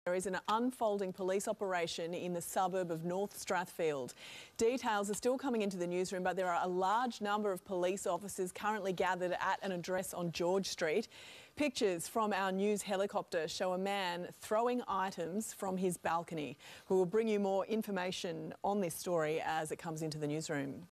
There is an unfolding police operation in the suburb of North Strathfield. Details are still coming into the newsroom, but there are a large number of police officers currently gathered at an address on George Street. Pictures from our news helicopter show a man throwing items from his balcony. We will bring you more information on this story as it comes into the newsroom.